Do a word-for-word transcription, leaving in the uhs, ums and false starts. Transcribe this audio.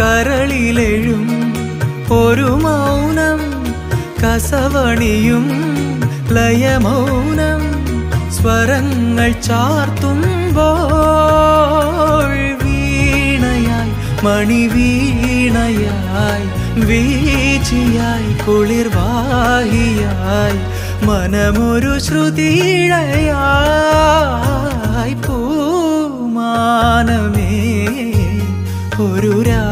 കരളിലെഴും ഒരു മൗനം കസവണിയും ലയമൗനം സ്വരങ്ങൾ ചാർത്തുമ്പോൾ വീണയായി മണിവീണയായി വീച്ചിയായി കുളിർവാഹിയായി മനമൊരു ശ്രുതിയിഴയായി പൂമാനമേ ഒരു രാ